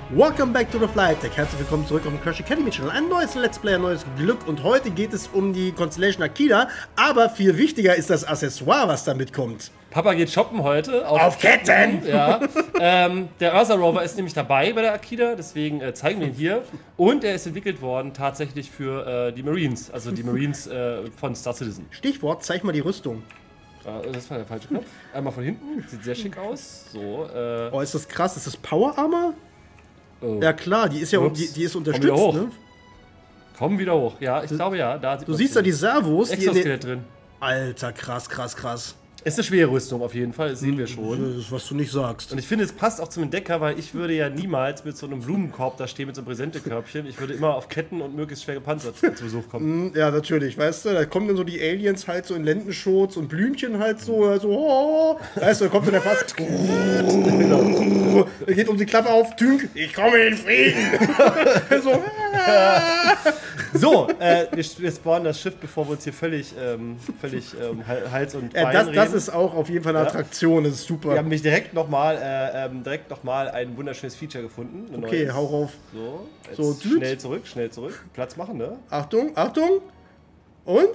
Welcome back to the Flight Deck. Herzlich willkommen zurück auf dem Crash Academy Channel. Ein neues Let's Play, ein neues Glück. Und heute geht es um die Constellation Akida. Aber viel wichtiger ist das Accessoire, was damit kommt. Papa geht shoppen heute. Auf Ketten! Ja. Der Ursa Rover ist nämlich dabei bei der Akida, deswegen zeigen wir ihn hier. Und er ist entwickelt worden tatsächlich für die Marines, also die Marines von Star Citizen. Stichwort, zeig mal die Rüstung. Das war der falsche Knopf. Einmal von hinten, sieht sehr schick aus. So, Oh, ist das krass. Ist das Power Armor? oh. Ja klar, die ist ja die ist unterstützt, hoch. ne? Komm wieder hoch. Ja, ich glaube ja. Da Du siehst da die Servos, die in Exoskelett drin. Alter, krass, krass, krass. Ist eine schwere Rüstung auf jeden Fall, das sehen wir schon. Das ist, was du nicht sagst. Und ich finde, es passt auch zum Entdecker, weil ich würde ja niemals mit so einem Blumenkorb da stehen, mit so einem Präsentekörbchen. Ich würde immer auf Ketten und möglichst schwer gepanzert zu Besuch kommen. Ja, natürlich, weißt du, da kommen dann so die Aliens halt so in Lendenschurz und Blümchen halt so, oh, weißt du, da kommt dann der Fast. Er geht um die Klappe auf, Tünk, ich komme in Frieden. So, So, wir spawnen das Schiff, bevor wir uns hier völlig Hals und Bein reden. das ist auch auf jeden Fall eine Attraktion, das ist super. Wir haben mich direkt noch mal ein wunderschönes Feature gefunden. Okay, hau rauf. So, So, schnell zurück, Platz machen, ne? Achtung, Achtung. Und?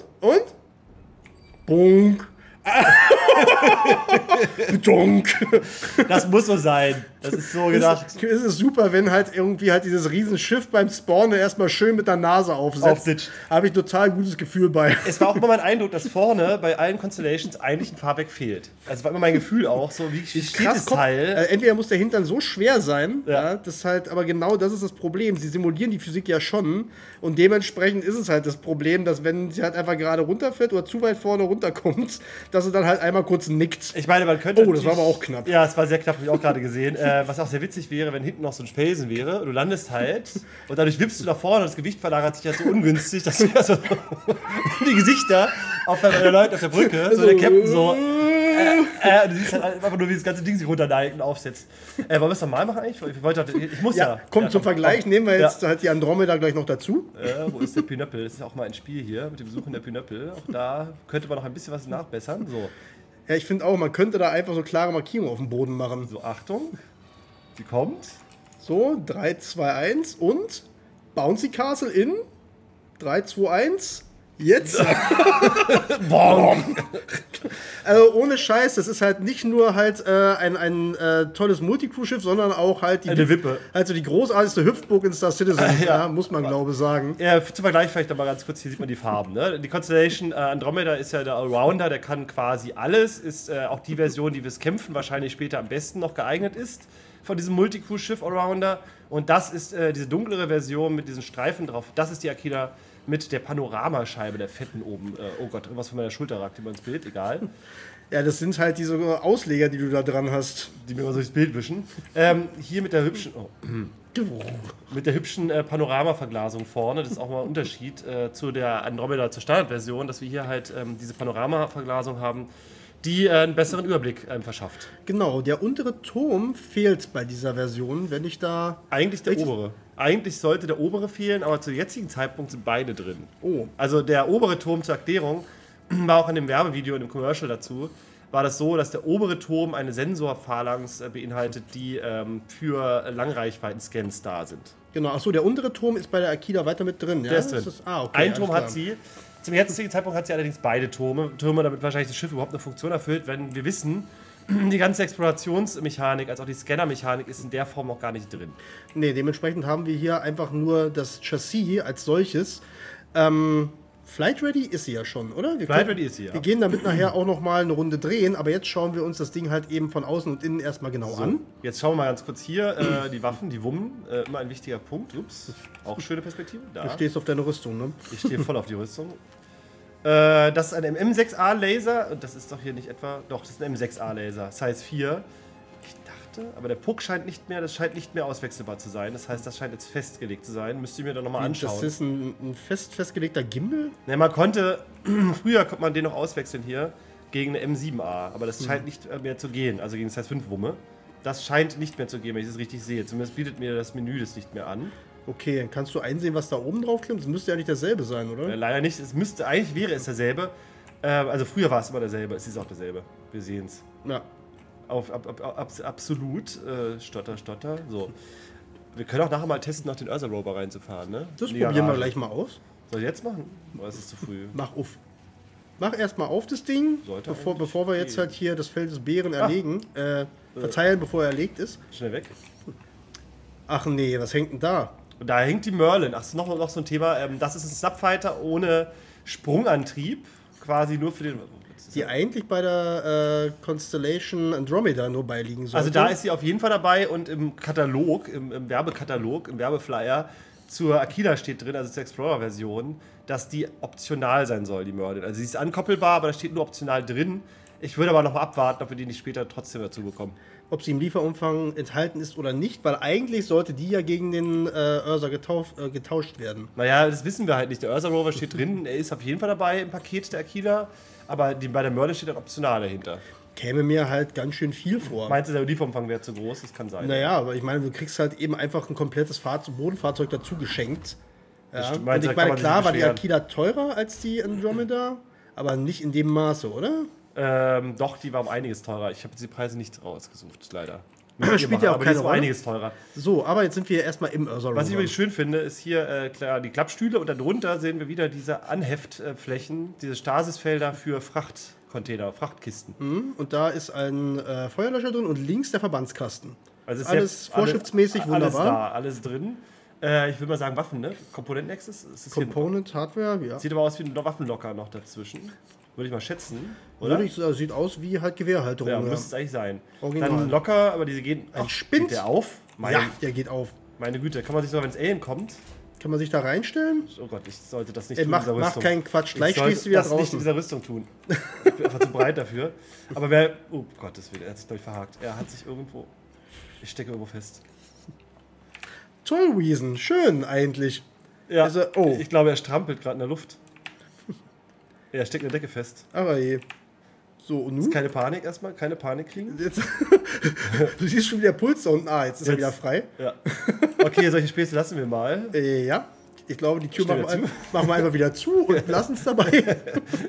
Bunk. Donk. Das muss so sein. Das ist so gedacht. Es ist super, wenn halt irgendwie halt dieses Riesenschiff beim Spawnen erstmal schön mit der Nase aufsetzt. Habe ich total gutes Gefühl bei. Es war auch immer mein Eindruck, dass vorne bei allen Constellations eigentlich ein Fahrwerk fehlt. Also war immer mein Gefühl auch, so wie steht das Teil? Entweder muss der Hintern so schwer sein, ja. Das halt, aber genau das ist das Problem. Sie simulieren die Physik ja schon und dementsprechend ist es halt das Problem, dass wenn sie halt einfach gerade runterfährt oder zu weit vorne runterkommt, dass sie dann halt einmal kurz nickt. Ich meine, man könnte. Oh, das war aber auch knapp. Ja, es war sehr knapp, habe ich auch gerade gesehen. Was auch sehr witzig wäre, wenn hinten noch so ein Felsen wäre. Du landest halt und dadurch wippst du nach vorne und das Gewicht verlagert sich halt so ungünstig, dass du also die Gesichter auf der Leute auf der Brücke, so der Captain so. Du siehst halt einfach nur, wie das ganze Ding sich runterneigt und aufsetzt. Wollen wir es normal machen eigentlich? Ich muss ja. Komm, zum Vergleich nehmen wir jetzt halt die Andromeda gleich noch dazu. Wo ist der Pinöppel? Das ist auch mal ein Spiel hier mit dem Besuchen der Pinöppel. Auch da könnte man noch ein bisschen was nachbessern. So. Ja, ich finde auch, man könnte da einfach so klare Markierungen auf dem Boden machen. So, Achtung. Sie kommt. So, 3, 2, 1 und Bouncy Castle in 3, 2, 1. Jetzt! Also ohne Scheiß, das ist halt nicht nur halt ein tolles Multicrew-Schiff, sondern auch halt eine Wippe. Also die großartigste Hüpfburg in Star Citizen, ja, muss man glaube ich sagen. Ja, zum Vergleich vielleicht noch mal ganz kurz, hier sieht man die Farben. Ne? Die Constellation Andromeda ist ja der Allrounder, der kann quasi alles, ist auch die Version, die fürs Kämpfen wahrscheinlich später am besten noch geeignet ist von diesem Multicrew-Schiff Allrounder. Und das ist diese dunklere Version mit diesen Streifen drauf, das ist die Akida mit der Panoramascheibe, der fetten oben. Oh Gott, irgendwas von meiner Schulter ragt immer ins Bild, egal. Ja, das sind halt diese Ausleger, die du da dran hast. Die mir immer so durchs Bild wischen. Hier mit der hübschen, Panoramaverglasung vorne, das ist auch mal ein Unterschied zu der Andromeda, zur Standardversion, dass wir hier halt diese Panoramaverglasung haben, die einen besseren Überblick verschafft. Genau, der untere Turm fehlt bei dieser Version, wenn ich da... Eigentlich der obere. Eigentlich sollte der obere fehlen, aber zu jetzigen Zeitpunkt sind beide drin. Oh. Also der obere Turm zur Erklärung, war auch in dem Werbevideo, in dem Commercial dazu, war das so, dass der obere Turm eine Sensorphalanx beinhaltet, die für Langreichweiten-Scans da sind. Genau, achso, der untere Turm ist bei der Akida weiter mit drin, ja? Der ist drin. Okay, ein Turm hat sie. Zum jetzigen Zeitpunkt hat sie allerdings beide Türme, damit wahrscheinlich das Schiff überhaupt eine Funktion erfüllt, wenn wir wissen, die ganze Explorationsmechanik als auch die Scannermechanik ist in der Form noch gar nicht drin. Nee, dementsprechend haben wir hier einfach nur das Chassis als solches. Flight Ready ist sie ja schon, oder? Flight Ready ist sie, ja. Wir gehen damit nachher auch noch mal eine Runde drehen, aber jetzt schauen wir uns das Ding halt eben von außen und innen erstmal genau an. Jetzt schauen wir mal ganz kurz hier, die Waffen, die Wummen, immer ein wichtiger Punkt. Ups, auch schöne Perspektive. Da. Du stehst auf deine Rüstung, ne? Ich stehe voll auf die Rüstung. Das ist ein M6A-Laser, und das ist doch hier nicht etwa, doch, das ist ein M6A-Laser, Size 4. Ich dachte, aber der Puck scheint nicht mehr, auswechselbar zu sein. Das heißt, das scheint jetzt festgelegt zu sein. Müsst ihr mir dann nochmal anschauen. Das ist ein festgelegter Gimbal? Ne, früher konnte man den noch auswechseln hier gegen eine M7A, aber das scheint nicht mehr zu gehen, also gegen Size 5 Wumme. Das scheint nicht mehr zu gehen, wenn ich das richtig sehe. Zumindest bietet mir das Menü das nicht mehr an. Okay, kannst du einsehen, was da oben drauf klemmt? Das müsste ja nicht derselbe sein, oder? Leider nicht. Eigentlich wäre es derselbe. Also früher war es immer derselbe. Es ist auch derselbe. Wir sehen es. Ja. Absolut. Stotter. So. Wir können auch nachher mal testen, nach den Ursa Rover reinzufahren, ne? Das In die probieren wir Garage. gleich mal aus. Soll ich jetzt machen? Oder ist es zu früh? Mach auf. Mach erstmal auf das Ding, Sollte bevor wir jetzt gehen. halt hier das Feld des Bären erlegen. Verteilen, bevor er erlegt ist. Schnell weg. Ach nee, was hängt denn da? Und da hängt die Merlin. Ach, das ist noch so ein Thema. Das ist ein Snapfighter ohne Sprungantrieb. Quasi nur für den... Die eigentlich bei der Constellation Andromeda nur beiliegen sollte. Also da ist sie auf jeden Fall dabei und im Katalog, im Werbekatalog, im Werbeflyer zur Aquila steht drin, also zur Explorer-Version, dass die optional sein soll, die Merlin. Also sie ist ankoppelbar, aber da steht nur optional drin. Ich würde aber noch mal abwarten, ob wir die nicht später trotzdem dazu bekommen. Ob sie im Lieferumfang enthalten ist oder nicht, weil eigentlich sollte die ja gegen den Ursa getauscht werden. Naja, das wissen wir halt nicht. Der Ursa Rover steht drin, er ist auf jeden Fall dabei im Paket der Aquila, aber bei der Merlin steht dann optional dahinter. Käme mir halt ganz schön viel vor. Meinst du, der Lieferumfang wäre zu groß? Das kann sein. Naja, aber ich meine, du kriegst halt eben einfach ein komplettes Bodenfahrzeug dazu geschenkt. Ja. stimmt. Und Meinst du, ich da kann meine, man sich klar war die beschweren? Aquila teurer als die Andromeda, aber nicht in dem Maße, oder? Doch, die war um einiges teurer. Ich habe die Preise nicht rausgesucht, leider. Spielt ja auch aber die keine ist um Rolle. einiges teurer. So, aber jetzt sind wir erstmal im Ursa Rover. Was ich übrigens schön finde, ist hier klar, die Klappstühle und darunter sehen wir wieder diese Anheftflächen, diese Stasisfelder für Frachtcontainer, Frachtkisten. Und da ist ein Feuerlöscher drin und links der Verbandskasten. Also ist Alles jetzt vorschriftsmäßig alles wunderbar. da, alles drin. Ich will mal sagen Waffen, ne? Komponentennexus? Ist das hier- Component, Hardware, ja. Sieht aber aus wie ein Waffenlocker noch dazwischen. Würde ich mal schätzen, oder? Würde ich, sieht aus wie halt Gewehrhalterung. Ja, Ja, müsste es eigentlich sein. Original. Dann locker, aber diese gehen... Ein Ach, Spind? geht der auf? Ja, der geht auf. Meine Güte, kann man sich so, wenn es Alien kommt... Kann man sich da reinstellen? Oh Gott, ich sollte das nicht Ey, tun mach, in dieser mach Rüstung. keinen Quatsch, gleich Ich sollte stehst du wieder das nicht in draußen. dieser Rüstung tun. Ich bin einfach zu breit dafür. Aber wer... Oh Gottes Willen, er hat sich, glaube ich, verhakt. Er hat sich irgendwo... Ich stecke irgendwo fest. Toll, Wiesen, schön eigentlich. Ja, Also, oh. ich glaube, er strampelt gerade in der Luft. Er steckt in der Decke fest. Aber je. So, und nun? Keine Panik erstmal, keine Panik kriegen. Jetzt, du siehst schon wieder Puls da unten. Ah, jetzt ist er Jetzt. wieder frei. Ja. Okay, solche Späße lassen wir mal. Ja, ich glaube, die Tür Stell machen dir wir einfach wieder zu und lassen es dabei.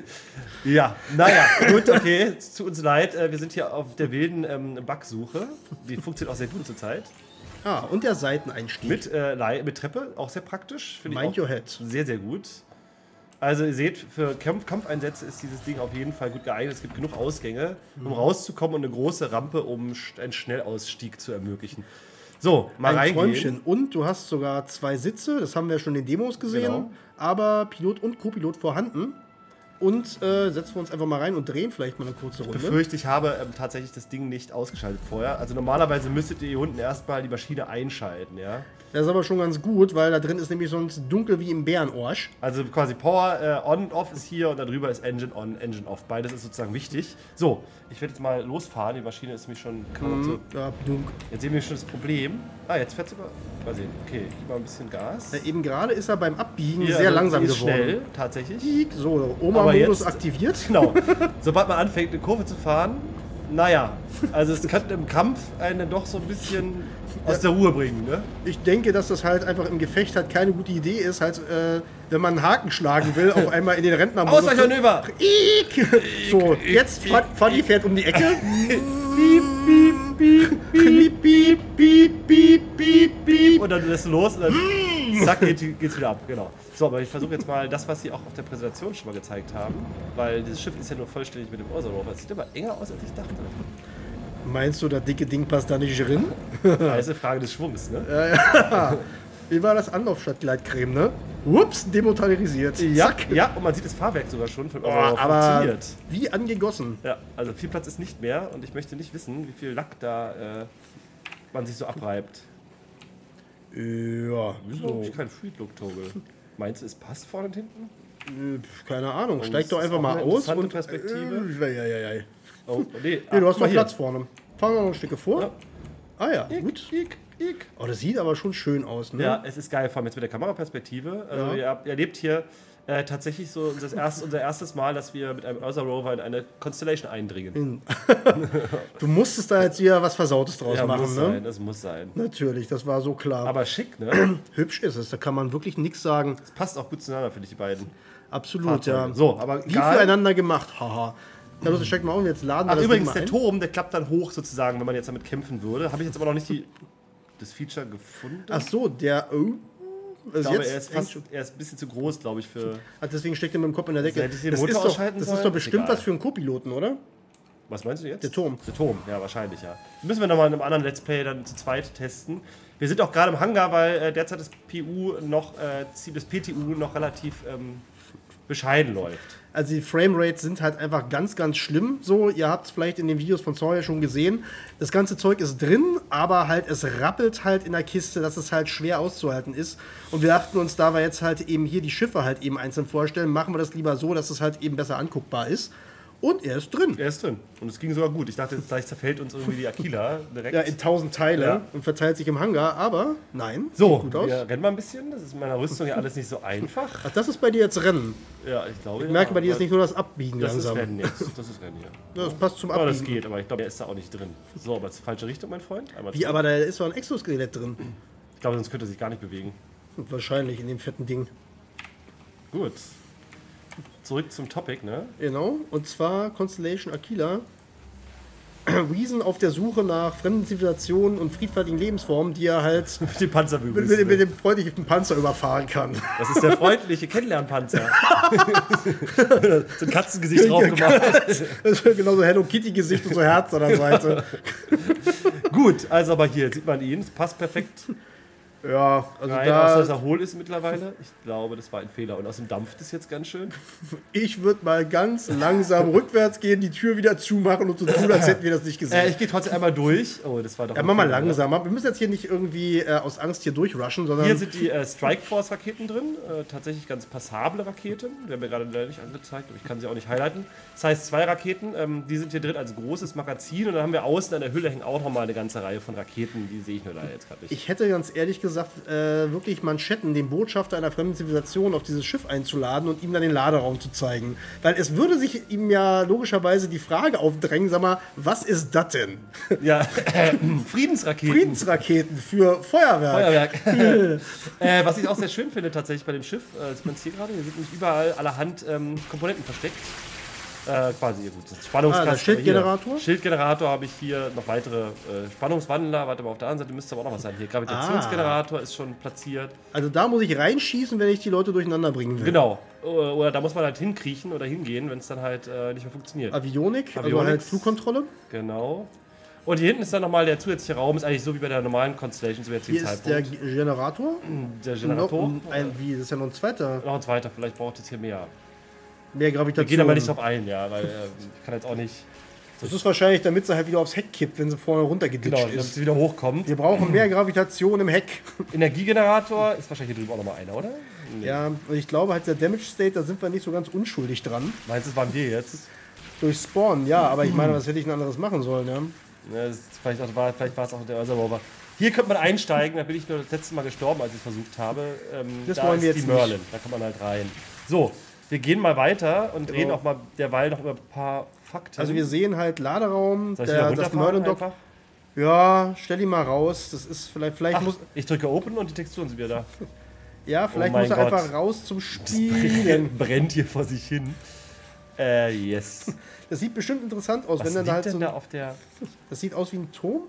Ja, naja, gut, okay, es tut uns leid. Wir sind hier auf der wilden Bugsuche. Die funktioniert auch sehr gut zurzeit. Ah, und der Seiteneinstieg. Mit Treppe, auch sehr praktisch. Finde ich Mind auch your head. sehr, sehr gut. Also ihr seht, für Kampfeinsätze ist dieses Ding auf jeden Fall gut geeignet. Es gibt genug Ausgänge, um rauszukommen und eine große Rampe, um einen Schnellausstieg zu ermöglichen. So, mal Ein reingehen. Träumchen. Und du hast sogar 2 Sitze, das haben wir schon in den Demos gesehen. Genau. Aber Pilot und Co-Pilot vorhanden. Und setzen wir uns einfach mal rein und drehen vielleicht mal eine kurze Runde. Befürchte, ich habe tatsächlich das Ding nicht ausgeschaltet vorher. Also normalerweise müsstet ihr hier unten erstmal die Maschine einschalten, ja. Das ist aber schon ganz gut, weil da drin ist nämlich sonst dunkel wie im Bärenorsch. Also quasi Power on und off ist hier und darüber ist Engine on, Engine off. Beides ist sozusagen wichtig. So, ich werde jetzt mal losfahren. Die Maschine ist mir schon kaputt. Ja, dunkel. Jetzt sehen wir schon das Problem. Ah, jetzt fährt sie über. Mal sehen. Okay, ich gebe mal ein bisschen Gas. Eben gerade ist er beim Abbiegen Hier, sehr also, langsam die ist geworden. schnell, tatsächlich. So, Aber Oma-Modus jetzt- aktiviert. Genau. Sobald man anfängt, eine Kurve zu fahren, naja, also es kann im Kampf einen doch so ein bisschen aus der Ruhe bringen, ne? Ich denke, dass das halt einfach im Gefecht halt keine gute Idee ist, halt, wenn man einen Haken schlagen will, auf einmal in den Rentnermodus. Ausweichmanöver! Ick. So, jetzt Fanny fährt um die Ecke. Piep, piep, piep, piep, Piep, piep, piep, piep, piep. und dann lässt du los und dann zack, geht's wieder ab, genau. So, aber ich versuche jetzt mal das, was sie auch auf der Präsentation schon mal gezeigt haben, weil dieses Schiff ist ja nur vollständig mit dem Ursa Rover. Es sieht aber enger aus, als ich dachte. Meinst du, das dicke Ding passt da nicht drin? Das ist eine Frage des Schwungs, ne? Wie war das Anlaufstadtgleitcreme, ne? Ups, demotorisiert. Ja, Zack. ja, und man sieht das Fahrwerk sogar schon von Oh, Ursa Rover aber funktioniert. wie angegossen. Ja, also viel Platz ist nicht mehr und ich möchte nicht wissen, wie viel Lack da man sich so abreibt. Ja, Wieso so. hab ich keinen Freelook-Toggle? Meinst du, es passt vorne und hinten? Keine Ahnung. Steig das doch ist einfach auch mal eine aus interessante und. Perspektive. Ja. Oh, nee, Nee, du hast guck mal noch hier. Platz vorne. Fahren wir noch ein Stück vor. Ja. Ah ja, Ik, gut. ik, ik. Oh, das sieht aber schon schön aus, ne? Ja, es ist geil, vor allem jetzt mit der Kameraperspektive. Also Ja. ihr erlebt hier tatsächlich so unser erstes Mal, dass wir mit einem Ursa Rover in eine Constellation eindringen. Du musstest da jetzt wieder was Versautes draus machen, muss ne? sein, das muss sein. Natürlich, das war so klar. Aber schick, ne? Hübsch ist es, da kann man wirklich nichts sagen. Es passt auch gut zueinander, finde ich, die beiden. Absolut, Fahrzeuge. ja. So, aber Wie egal. füreinander gemacht, haha. Ja, los, steig mal auf, jetzt laden wir Ach, das übrigens, Ding mal der ein. Turm, der klappt dann hoch sozusagen, wenn man jetzt damit kämpfen würde. Habe ich jetzt aber noch nicht die das Feature gefunden. Ach so, der... Ich glaube, er ist ein bisschen zu groß, glaube ich, für... Deswegen steckt er mit dem Kopf in der Decke. Hätte ich den Motor ausschalten das sollen? ist doch bestimmt Egal. was für einen Co-Piloten, oder? Was meinst du jetzt? Der Turm. Der Turm, ja, wahrscheinlich, ja. Müssen wir nochmal in einem anderen Let's Play dann zu zweit testen. Wir sind auch gerade im Hangar, weil derzeit das PTU noch relativ bescheiden läuft. Also die Framerates sind halt einfach ganz, ganz schlimm. So, ihr habt es vielleicht in den Videos von Sawyer schon gesehen. Das ganze Zeug ist drin, aber halt es rappelt halt in der Kiste, dass es halt schwer auszuhalten ist. Und wir dachten uns, da wir jetzt halt eben hier die Schiffe halt eben einzeln vorstellen, machen wir das lieber so, dass es halt eben besser anguckbar ist. Und er ist drin. Er ist drin. Und es ging sogar gut. Ich dachte, jetzt gleich zerfällt uns irgendwie die Aquila direkt. Ja, in 1000 Teile Ja. und verteilt sich im Hangar, aber nein. So, sieht gut aus. wir rennen mal ein bisschen. Das ist in meiner Rüstung ja alles nicht so einfach. Ach, das ist bei dir jetzt Rennen. Ja, ich glaube. Ich merke, bei dir ist nicht nur das Abbiegen Das langsam. ist Rennen jetzt. Das ist Rennen, ja. Ja, das passt zum Aber Abbiegen. das geht, aber ich glaube, er ist da auch nicht drin. So, aber ist die falsche Richtung, mein Freund. Einmal Wie, zurück. aber da ist doch ein Exoskelett drin. Ich glaube, sonst könnte er sich gar nicht bewegen. Wahrscheinlich in dem fetten Ding. Gut. Zurück zum Topic, ne? Genau, und zwar Constellation Aquila. Reason auf der Suche nach fremden Zivilisationen und friedfertigen Lebensformen, die er halt Mit dem Panzerbügel. mit dem freundlichen Panzer überfahren kann. Das ist der freundliche Kennenlernpanzer. So ein Katzengesicht drauf gemacht. Das ist genauso Hello Kitty-Gesicht und so Herz an der Seite. Gut, also aber hier sieht man ihn. Es passt perfekt Ja, also rein, außer dass da, er hohl ist mittlerweile. Ich glaube, das war ein Fehler. Und außerdem dampft es jetzt ganz schön. ich würde mal ganz langsam rückwärts gehen, die Tür wieder zumachen und so tun, als hätten wir das nicht gesehen. Ich gehe trotzdem einmal durch. Oh, das war doch Ja, ein mach mal Fehler, langsam. Wir müssen jetzt hier nicht irgendwie aus Angst hier durchrushen, sondern... Hier sind die Strikeforce-Raketen drin. Tatsächlich ganz passable Raketen. Die haben mir gerade leider nicht angezeigt, aber ich kann sie auch nicht highlighten. Das heißt, 2 Raketen, die sind hier drin als großes Magazin. Und dann haben wir außen an der Hülle hängen auch nochmal eine ganze Reihe von Raketen. Die sehe ich nur leider jetzt gerade nicht. Ich hätte ganz ehrlich gesagt, wirklich Manschetten, den Botschafter einer fremden Zivilisation auf dieses Schiff einzuladen und ihm dann den Laderaum zu zeigen. Weil es würde sich ihm ja logischerweise die Frage aufdrängen, sag mal, was ist das denn? Ja, Friedensraketen. Friedensraketen für Feuerwerk. Feuerwerk. Was ich auch sehr schön finde tatsächlich bei dem Schiff, sieht man es hier gerade, hier sind nicht überall allerhand Komponenten versteckt. Quasi, gut, das ist Spannungskasten. Der Schildgenerator? Hier. Schildgenerator habe ich hier, noch weitere Spannungswandler, warte mal, auf der anderen Seite müsste aber auch noch was sein. Hier, Gravitationsgenerator ist schon platziert. Also da muss ich reinschießen, wenn ich die Leute durcheinander bringen will. Genau, oder da muss man halt hinkriechen oder hingehen, wenn es dann halt nicht mehr funktioniert. Avionik, also Avionics. halt Flugkontrolle. Genau. Und hier hinten ist dann nochmal der zusätzliche Raum, ist eigentlich so wie bei der normalen Constellation zu jetzigen Hier ist der Zeitpunkt. Generator. Der Generator. Wie, das ist ja noch ein zweiter. Noch ein zweiter, vielleicht braucht es hier mehr. Mehr Wir Gravitation. gehen aber nicht drauf ein, ja, weil ich kann jetzt auch nicht. Das ist wahrscheinlich, damit sie halt wieder aufs Heck kippt, wenn sie vorne runtergeditscht Genau, damit ist. sie wieder hochkommt. Wir brauchen mehr Gravitation im Heck. Energiegenerator ist wahrscheinlich hier drüben auch nochmal einer, oder? Nee. Ja, und ich glaube halt der Damage State, da sind wir nicht so ganz unschuldig dran. Meinst du, das waren wir jetzt? Durch Spawn, ja, aber ich meine, was hätte ich denn anderes machen sollen, ja? Ja, vielleicht war es auch der Otherrover. Hier könnte man einsteigen, da bin ich nur das letzte Mal gestorben, als ich es versucht habe. Das da wollen ist wir die jetzt Merlin, nicht. da kann man halt rein. So, wir gehen mal weiter und Genau. reden auch mal derweil noch über ein paar Fakten. Also wir sehen halt Laderaum, Soll ich wieder das runterfahren Merlin-Dock. einfach? Ja, stell ihn mal raus. Das ist vielleicht Ach, muss. ich drücke Open und die Texturen sind wieder da. Ja, vielleicht mein muss er Gott. einfach raus zum Spielen. Brennt hier vor sich hin. Yes. Das sieht bestimmt interessant aus, Was wenn dann liegt halt denn so. da auf der... Das sieht aus wie ein Turm.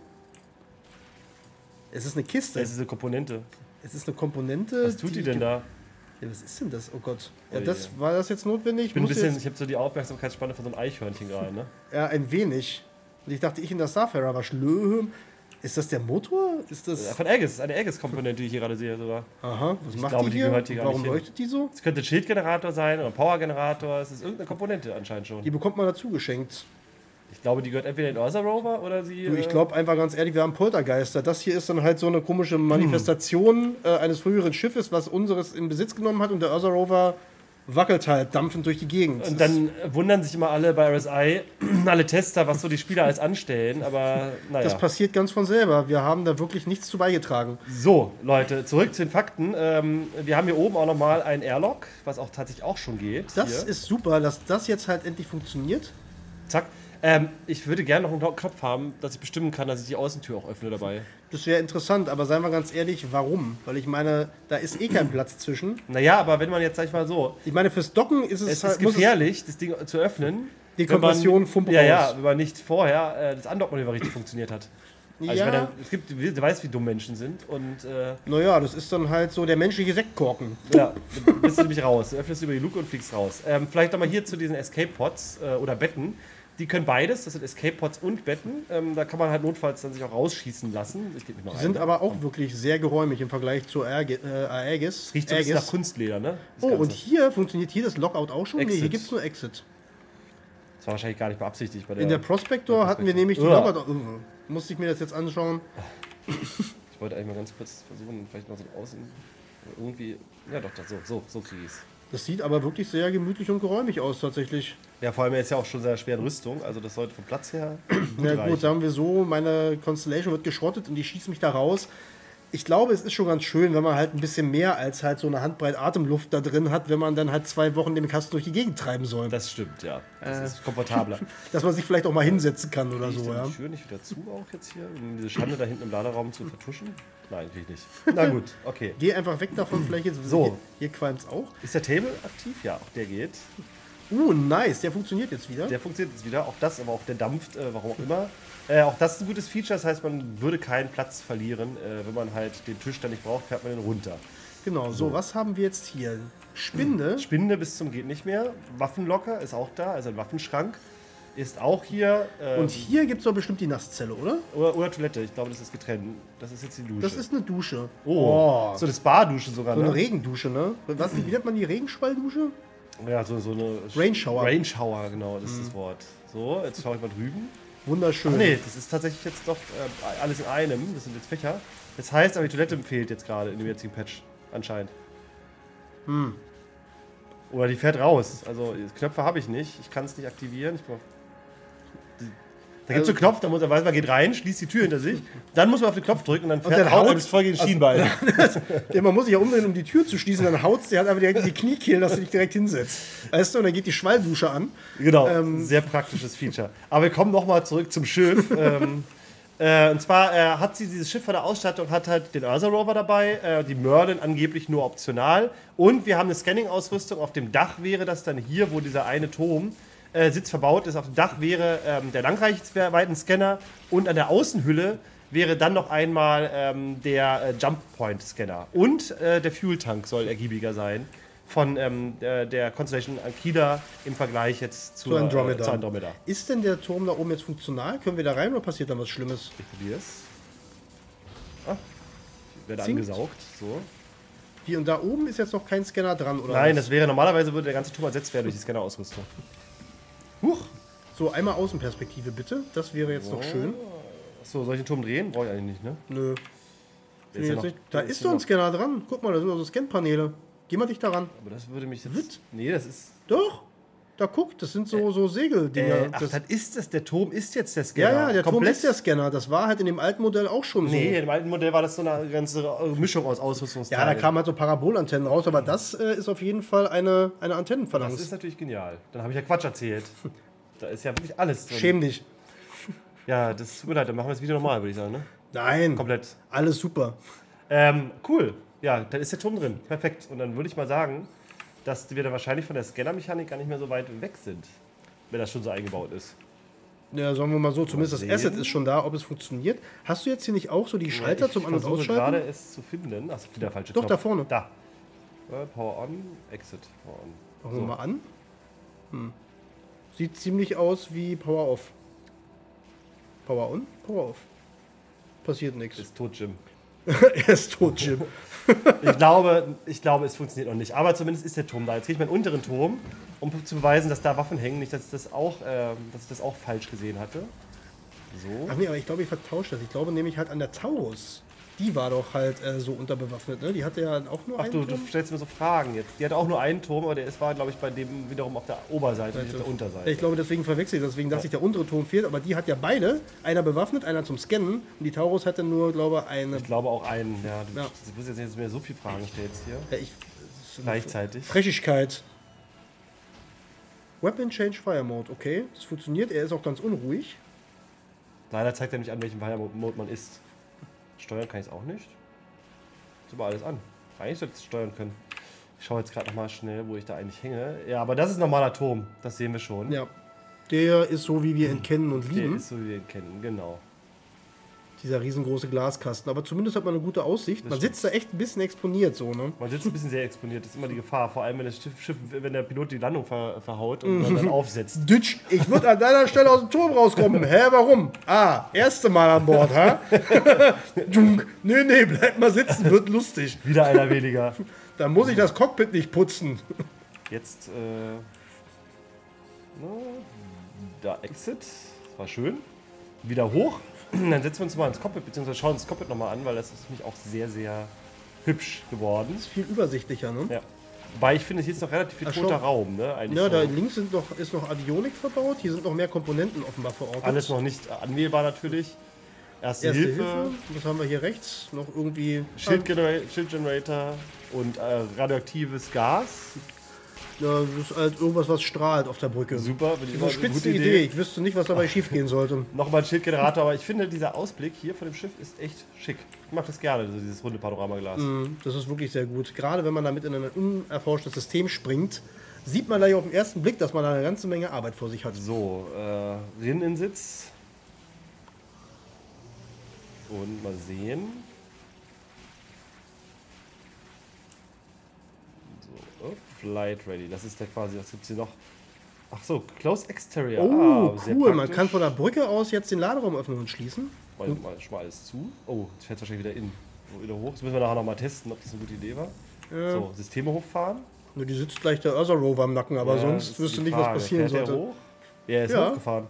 Es ist eine Kiste. Das ist eine Komponente. Es ist eine Komponente. Was tut die denn da? Ja, was ist denn das? Oh Gott. Ja, Oh das, je. war das jetzt notwendig? Ich bin ein Muss bisschen, jetzt, ich habe so die Aufmerksamkeitsspanne von so einem Eichhörnchen gerade, ne? ja, ein wenig. Und ich dachte, ich in der Starfarer war Schlöhm. Ist das der Motor? Ist das. Von Aegis, ist eine Aegis-Komponente, die ich hier gerade sehe sogar. Aha, was macht glaube, die die hier? gehört hier gar Warum nicht hin. leuchtet die so? Es könnte ein Schildgenerator sein oder ein Powergenerator, es ist irgendeine Komponente anscheinend schon. Die bekommt man dazu geschenkt. Ich glaube, die gehört entweder in den Ursa Rover oder sie... Du, ich glaube einfach ganz ehrlich, wir haben Poltergeister. Das hier ist dann halt so eine komische Manifestation eines früheren Schiffes, was unseres in Besitz genommen hat und der Ursa Rover wackelt halt dampfend durch die Gegend. Und dann wundern sich immer alle bei RSI, alle Tester, was so die Spieler alles anstellen, aber naja. Das passiert ganz von selber. Wir haben da wirklich nichts zu beigetragen. So, Leute, zurück zu den Fakten. Wir haben hier oben auch nochmal ein Airlock, was auch tatsächlich auch schon geht. Das hier. ist super, dass das jetzt halt endlich funktioniert. Zack. Ich würde gerne noch einen Knopf haben, dass ich bestimmen kann, dass ich die Außentür auch öffne dabei. Das wäre interessant, aber seien wir ganz ehrlich, warum? Weil ich meine, da ist eh kein Platz zwischen. Naja, aber wenn man jetzt, sag ich mal so, Ich meine, fürs Docken ist es, es halt, ist gefährlich, das Ding zu öffnen. Die wenn man- Kompression Fumpe Ja, ja, raus. wenn man nicht vorher das Andockmanöver richtig funktioniert hat. Also Ja. ich meine, du weißt, wie dumm Menschen sind und Naja, das ist dann halt so der menschliche Sektkorken. ja, dann bist du nämlich raus. Du öffnest über die Luke und fliegst raus. Vielleicht nochmal hier zu diesen Escape-Pods oder Betten. Die können beides, das sind Escape-Pods und Betten. Da kann man halt notfalls dann sich auch rausschießen lassen. Ich geh nicht mal Die rein. sind aber auch wirklich sehr geräumig im Vergleich zu Aegis. Riecht so ein bisschen nach Kunstleder, ne? Das Oh, Ganze. und hier funktioniert hier das Lockout auch schon? Nee, Exit. hier gibt es nur Exit. Das war wahrscheinlich gar nicht beabsichtigt bei der. In der Prospector hatten wir nämlich die Uah. Lockout. Musste ich mir das jetzt anschauen. Ich wollte eigentlich mal ganz kurz versuchen, vielleicht mal so außen. Irgendwie. Ja, doch, so kriege ich es. Das sieht aber wirklich sehr gemütlich und geräumig aus, tatsächlich. Ja, vor allem er ist ja auch schon sehr schwer in Rüstung, also das sollte vom Platz her. Ja reichen. gut, sagen wir so, meine Constellation wird geschrottet und die schießt mich da raus. Ich glaube, es ist schon ganz schön, wenn man halt ein bisschen mehr als halt so eine Handbreit Atemluft da drin hat, wenn man dann halt 2 Wochen den Kasten durch die Gegend treiben soll. Das stimmt, ja. Das ist komfortabler. Dass man sich vielleicht auch mal hinsetzen kann oder Krieg ich so, denn ja. die Tür nicht wieder zu auch jetzt hier, um diese Schande da hinten im Laderaum zu vertuschen? Nein, krieg ich nicht. Na gut, okay. Geh einfach weg davon, vielleicht jetzt. So. Hier qualmt es auch. Ist der Table aktiv? Ja, auch der geht. Nice, der funktioniert jetzt wieder. Der funktioniert jetzt wieder. Auch das, aber auch der dampft, warum auch immer. Auch das ist ein gutes Feature, das heißt, man würde keinen Platz verlieren. Wenn man halt den Tisch dann nicht braucht, fährt man den runter. Genau, so, was haben wir jetzt hier? Spinde. Spinde bis zum geht nicht mehr. Waffenlocker ist auch da, also ein Waffenschrank. Ist auch hier. Und hier gibt es doch bestimmt die Nasszelle, oder? Oder Toilette, ich glaube, das ist getrennt. Das ist jetzt die Dusche. Das ist eine Dusche. oh, so eine Spa-Dusche sogar, So eine ne? Regendusche, ne? Was, wie nennt man die Regenschwalldusche? Ja, so eine Rainshower. Rainshower, genau, das ist das Wort. So, jetzt schaue ich mal drüben. Wunderschön. Ach nee, das ist tatsächlich jetzt doch alles in einem. Das sind jetzt Fächer. Das heißt, aber die Toilette fehlt jetzt gerade in dem jetzigen Patch. Anscheinend. Oder die fährt raus. Also Knöpfe habe ich nicht. Ich kann es nicht aktivieren. Da gibt es so einen Knopf, da muss er weiß, man geht rein, schließt die Tür hinter sich. Dann muss man auf den Knopf drücken und dann fährt dann haut- das voll gegen das Schienbein. Ja, man muss sich ja umdrehen, um die Tür zu schließen, dann haut es dir halt einfach direkt in die Kniekehlen, dass du dich direkt hinsetzt. Weißt du, und dann geht die Schwalldusche an. Genau, sehr praktisches Feature. Aber wir kommen nochmal zurück zum Schiff. Und zwar hat sie dieses Schiff von der Ausstattung, hat halt den Ursa Rover dabei, die Merlin angeblich nur optional. Und wir haben eine Scanning-Ausrüstung. Auf dem Dach wäre das dann hier, wo dieser eine Turm Sitz verbaut ist. Auf dem Dach wäre der Langreichweiten-Scanner und an der Außenhülle wäre dann noch einmal der Jump-Point-Scanner. Und der Fuel-Tank soll ergiebiger sein von der Constellation Aquila im Vergleich jetzt zu Andromeda. Ist denn der Turm da oben jetzt funktional? Können wir da rein oder passiert da was Schlimmes? Ich probiere es. Ah, ich werde Zinkt. angesaugt. So. Hier und da oben ist jetzt noch kein Scanner dran, oder? Nein, was? das wäre normalerweise würde der ganze Turm ersetzt werden durch die Scannerausrüstung. Huch! So, einmal Außenperspektive bitte. Das wäre jetzt noch schön. So, soll ich den Turm drehen? Brauche ich eigentlich nicht, ne? Nö. Der ist ja noch- Da der ist ja doch ein noch- Scanner dran. Guck mal, da sind doch so Scanpaneele. Geh mal dicht daran. Aber das würde mich jetzt. Witt? Nee, das ist. Doch. Da guck, das sind so Segeldinger. Ach, das, das ist das. Der Turm ist jetzt der Scanner. ja, der Turm Komplett. ist der Scanner. Das war halt in dem alten Modell auch schon Nee, so. im alten Modell war das so eine ganze Mischung aus Ja, Ausrüstungsteilen. da kamen halt so Parabolantennen raus, aber das ist auf jeden Fall eine Das Antennenphalanx. ist natürlich genial. Dann habe ich ja Quatsch erzählt. Da ist ja wirklich alles drin. Schäm dich. Ja, das tut mir leid. Dann machen wir das Video nochmal, würde ich sagen, ne? Nein. Komplett. Alles super. Cool. Ja, dann ist der Turm drin. Perfekt. Und dann würde ich mal sagen, dass wir da wahrscheinlich von der Scannermechanik gar nicht mehr so weit weg sind. Wenn das schon so eingebaut ist. Ja, sagen wir mal so, zumindest das sehen. Asset ist schon da, ob es funktioniert. Hast du jetzt hier nicht auch so die Schalter zum An- und Ich versuche Ausschalten? gerade es zu finden. Ach, wieder falsche Doch, Knopf. da vorne. Da. Power on, Exit. Power on. Machen wir mal an. Sieht ziemlich aus wie Power Off. Power on, Power Off. Passiert nichts. Ist tot, Jim. Er ist tot, Jim. Ich glaube, es funktioniert noch nicht. Aber zumindest ist der Turm da. Jetzt gehe ich meinen unteren Turm, um zu beweisen, dass da Waffen hängen. Nicht, dass ich das auch falsch gesehen hatte. So. Ach nee, aber ich glaube, ich vertausche das. Ich glaube nämlich halt an der Taurus. Die war doch halt so unterbewaffnet, ne? Die hatte ja auch nur Ach, einen du Turm. stellst mir so Fragen jetzt. Die hatte auch nur einen Turm, aber der war, glaube ich, bei dem wiederum auf der Oberseite, nicht auf der Unterseite. Ich glaube, deswegen verwechselt. Deswegen dachte ich, der untere Turm fehlt. Aber die hat ja beide. Einer bewaffnet, einer zum Scannen. Und die Taurus hatte nur, glaube ich, eine. Ich glaube auch einen. Ja, du Ja. wirst jetzt nicht, dass du mir so viele Fragen stellst hier. Ja, das ist eine Gleichzeitig. Frechigkeit. Weapon Change Fire Mode. Okay, das funktioniert. Er ist auch ganz unruhig. Leider zeigt er nicht an, welchem Fire-Mode man ist. Steuern kann ich es auch nicht. Ist aber alles an. Eigentlich sollte ich es steuern können. Ich schaue jetzt gerade nochmal schnell, wo ich da eigentlich hänge. Ja, aber das ist ein normaler Turm. Das sehen wir schon. Ja. Der ist so, wie wir ihn kennen und Der lieben. ist so, wie wir ihn kennen, genau. Dieser riesengroße Glaskasten. Aber zumindest hat man eine gute Aussicht. Man sitzt da echt ein bisschen exponiert so, ne? Man sitzt ein bisschen sehr exponiert, das ist immer die Gefahr. Vor allem, wenn das Schiff wenn der Pilot die Landung verhaut und dann aufsetzt. Dütsch, ich würde an deiner Stelle aus dem Turm rauskommen. Hä, warum? Ah, erste Mal an Bord, ha? Nee, bleib mal sitzen, wird lustig. Wieder einer weniger. Dann muss ich das Cockpit nicht putzen. Jetzt, da Exit. Das war schön. Wieder hoch. Dann setzen wir uns mal ins Cockpit, beziehungsweise schauen uns das Cockpit nochmal an, weil das ist nämlich auch sehr, sehr hübsch geworden. Das ist viel übersichtlicher, ne? Ja. Wobei ich finde, hier ist noch relativ viel toter Raum, ne? Eigentlich ja, so. da links ist noch Avionik verbaut, hier sind noch mehr Komponenten offenbar verortet. Alles noch nicht anwählbar natürlich. Erste Hilfe. Was haben wir hier rechts? Noch irgendwie... Schildgenerator und radioaktives Gas. Ja, das ist halt irgendwas, was strahlt auf der Brücke. Super, das ist eine spitze Idee. Ich wüsste nicht, was dabei schief gehen sollte. Nochmal ein Schildgenerator, aber ich finde, dieser Ausblick hier von dem Schiff ist echt schick. Ich mag das gerne, dieses runde Panoramaglas. Das ist wirklich sehr gut. Gerade wenn man damit in ein unerforschtes System springt, sieht man gleich auf den ersten Blick, dass man da eine ganze Menge Arbeit vor sich hat. So, Rinnensitz. Und mal sehen. So, Flight Ready. Das ist der quasi, was gibt's hier noch? Ach so, Close Exterior. Oh, cool. Man kann von der Brücke aus jetzt den Laderaum öffnen und schließen. Mal schon mal alles zu. Oh, jetzt fährt es wahrscheinlich wieder hoch. Das müssen wir nachher nochmal testen, ob das eine gute Idee war. So, Systeme hochfahren. Nur die sitzt gleich der Ursa Rover im Nacken, aber sonst wüsste nicht, was passieren sollte. Hoch? Ja, er ist hochgefahren.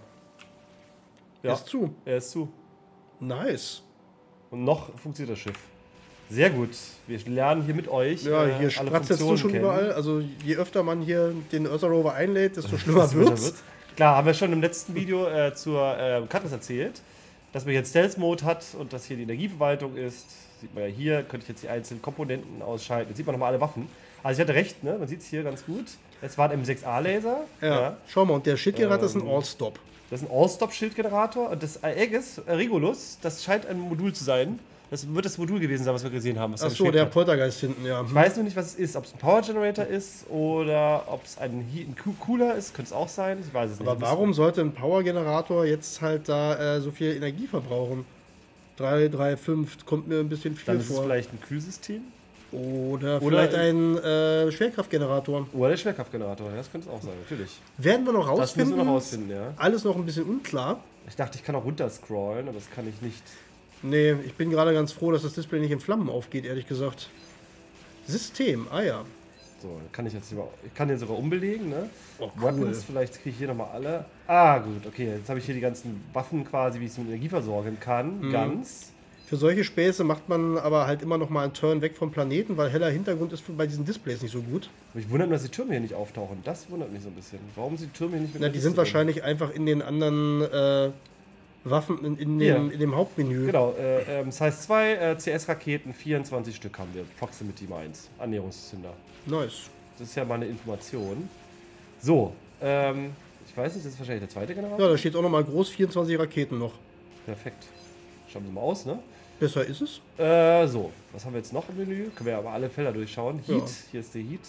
Ja. Er ist zu. Er ist zu. Nice. Und noch funktioniert das Schiff. Sehr gut. Wir lernen hier mit euch. Ja, hier spratzt du schon überall. Also je öfter man hier den Ursa Rover einlädt, desto schlimmer wird's. Klar, haben wir schon im letzten Video zur Cutlass erzählt, dass man jetzt Stealth-Mode hat und dass hier die Energieverwaltung ist. Sieht man ja hier, könnte ich jetzt die einzelnen Komponenten ausschalten. Jetzt sieht man nochmal alle Waffen. Also ich hatte recht, ne? Man sieht es hier ganz gut. Es war ein M6A-Laser. Ja. Schau mal, und der Schildgenerator ist ein All-Stop. Das ist ein All-Stop-Schildgenerator. Und das Aegis Regulus, das scheint ein Modul zu sein. Das wird das Modul gewesen sein, was wir gesehen haben. Achso, der Poltergeist hinten, ja. Ich weiß nur nicht, was es ist. Ob es ein Power Generator ist oder ob es ein Cooler ist. Könnte es auch sein. Ich weiß es nicht. Aber warum sollte ein Power Generator jetzt halt da so viel Energie verbrauchen? 3, 5 kommt mir ein bisschen viel Dann vor. Ist es vielleicht ein Kühlsystem? Oder vielleicht ein Schwerkraftgenerator. Oder der Schwerkraftgenerator, das könnte es auch sein, natürlich. Werden wir noch rausfinden? Das müssen wir noch rausfinden, ja. Alles noch ein bisschen unklar. Ich dachte, ich kann auch runterscrollen, aber das kann ich nicht. Nee, ich bin gerade ganz froh, dass das Display nicht in Flammen aufgeht, ehrlich gesagt. System, ja. So, kann ich jetzt ich kann den sogar umbelegen, ne? Oh, cool. Weapons, vielleicht kriege ich hier nochmal alle. Ah, gut, okay, jetzt habe ich hier die ganzen Waffen quasi, wie ich sie mit Energie versorgen kann. Guns. Für solche Späße macht man aber halt immer noch mal einen Turn weg vom Planeten, weil heller Hintergrund ist bei diesen Displays nicht so gut. Ich wundere mich, dass die Türme hier nicht auftauchen. Das wundert mich so ein bisschen. Warum sind die Türme hier nicht mit? Na, die sind wahrscheinlich einfach in den anderen Waffen in dem Hauptmenü. Genau, Size 2 CS-Raketen, 24 Stück haben wir. Proximity Mines, Annäherungszünder. Nice. Das ist ja mal eine Information. So, ich weiß nicht, das ist wahrscheinlich der zweite Generator. Ja, da steht auch noch mal groß 24 Raketen noch. Perfekt. Schauen wir mal aus, ne? Besser ist es. So, was haben wir jetzt noch im Menü? Können wir aber alle Felder durchschauen. Heat, hier ist der Heat.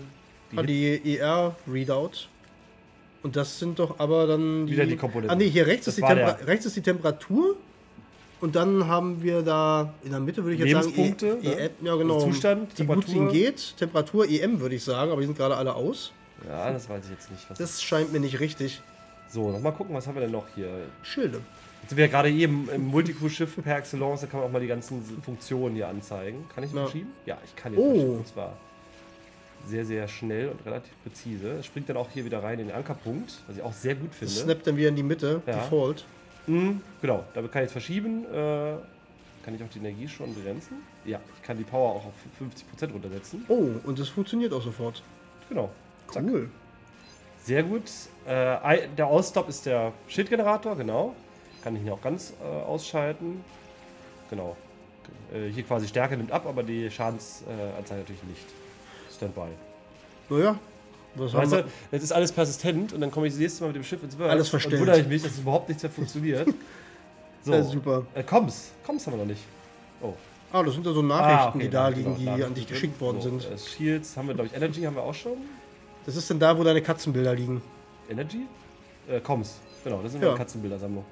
Die ER-Readout. Und das sind doch aber dann wieder die Komponenten. Ah ne, hier rechts ist die Temperatur. Und dann haben wir da in der Mitte, würde ich jetzt sagen, ja genau. Zustand, die gut Ding geht. Temperatur, EM würde ich sagen, aber die sind gerade alle aus. Ja, das weiß ich jetzt nicht. Das scheint mir nicht richtig. So, nochmal gucken, was haben wir denn noch hier? Schilde. Jetzt sind wir gerade eben im Multicrew-Schiff per Excellence, da kann man auch mal die ganzen Funktionen hier anzeigen. Kann ich verschieben? Ja, ich kann jetzt verschieben. Und zwar sehr, sehr schnell und relativ präzise. Es springt dann auch hier wieder rein in den Ankerpunkt, was ich auch sehr gut finde. Das snappt dann wieder in die Mitte, Default. Genau, damit kann ich jetzt verschieben. Kann ich auch die Energie schon begrenzen? Ja, ich kann die Power auch auf 50% runtersetzen. Oh, und das funktioniert auch sofort. Genau. Zack. Cool. Sehr gut. Der Ausstop ist der Schildgenerator, genau. Kann ich ihn auch ganz ausschalten. Genau. Hier quasi Stärke nimmt ab, aber die Schadensanzeige natürlich nicht. Standby. Naja. Weißt du, jetzt ist alles persistent und dann komme ich das nächste Mal mit dem Schiff ins World. Alles verstellt. Und wundere ich mich, dass überhaupt nichts mehr funktioniert. So. Ja, super. Comms haben wir noch nicht. Oh. Ah, das sind ja so Nachrichten, die da liegen, die an dich geschickt worden sind. Shields haben wir, glaube ich. Energy haben wir auch schon. Das ist denn da, wo deine Katzenbilder liegen. Energy? Comms. Genau, das sind meine Katzenbildersammlung.